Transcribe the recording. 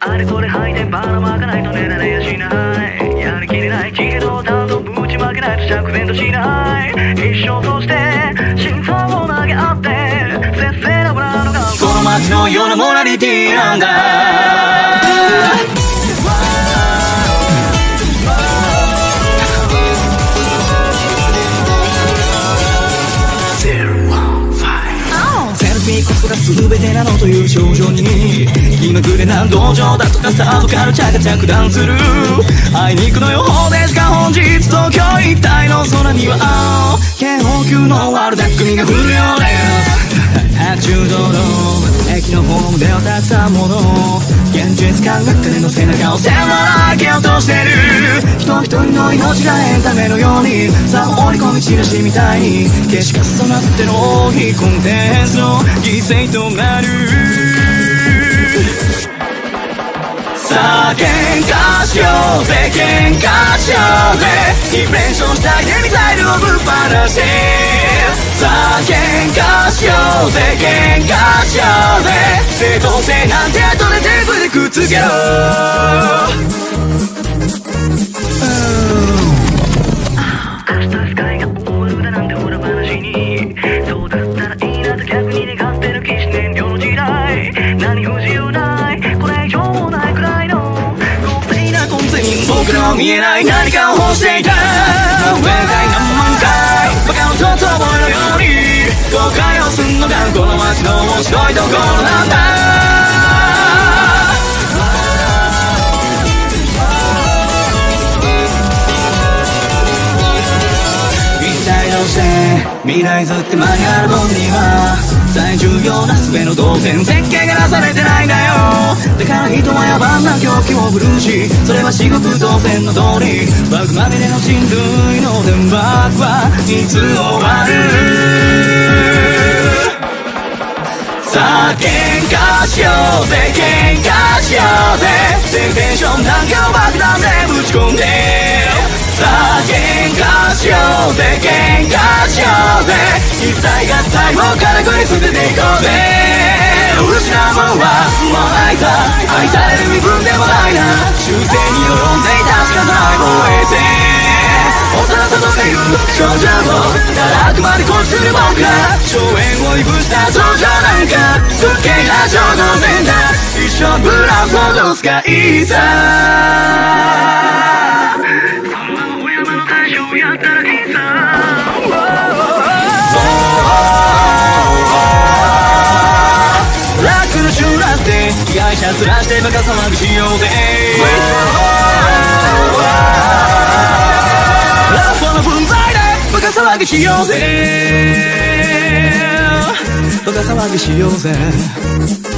あれこれ吐いてばらまかないと寝られやしない。やりきれない知恵と担当ぶちまけないと釈然としない。一生として心臓を投げ合って節制なブランドがこの街のようなモラリティなんだ。コストが全てなのという症状に気まぐれな道場だとかサードカルチャーが着弾する。あいにくの予報でしか本日東京一帯の空には青警報級の悪だくみが降るようです。白昼堂々駅のホームではたくさんもの現実感が彼の背中を迫らけようとしてる。人一人の命がエンタメのようにさあ織り込みチラシみたいに消し重なっての非コンテンツの犠牲となる。さあ喧嘩しようぜ喧嘩しようぜインプレッションしたいでミサイルをぶっ放してさあ喧嘩しようぜ喧嘩しようぜ正当性なんて後で全部でくっつけろ。明日スカイがオールだなんてほら話にそうだったらいいなと逆に願ってる騎士燃料の時代何不自由ないこれ以上もないくらいの公平な混然僕の見えない何かを欲していた上代何万回バカのトトボのように後悔をすんのがこの街の面白いところなんだ。未来図ってマニュアル本には最重要な術の動線設計がなされてないんだよ。だから人は野蛮な狂気を振るうしそれは至極当然の通りバグまみれの人類の電波はいつ終わる。さあ喧嘩しようぜ喧嘩しようぜ全テンションなんかを爆弾でぶち込んでさあ喧嘩しようぜ喧嘩しようぜ一切合体も軽くに捨てていこうぜ。失うもんはもうないさ愛される身分でもないな修正に及んでいたしかない防衛戦幼さとかいう症状をただあくまで固執する僕ら荘園をいぶした症状なんか不敬な衝動戦だ一生ブラウスをどすかいいさやったらいいさ楽な集団って被害者ずらしてバカ騒ぎしようぜラップの分際でバカ騒ぎしようぜバカ騒ぎしようぜ